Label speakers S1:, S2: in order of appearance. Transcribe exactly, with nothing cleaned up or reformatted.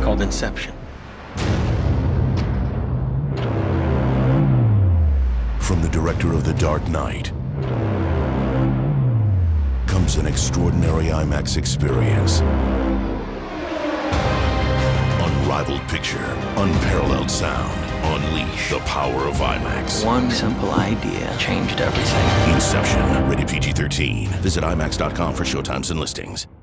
S1: called Inception.
S2: From the director of The Dark Knight comes an extraordinary IMAX experience. Unrivaled picture, unparalleled sound. Unleash the power of IMAX.
S1: One simple idea changed everything.
S2: Inception, rated P G thirteen. Visit IMAX dot com for showtimes and listings.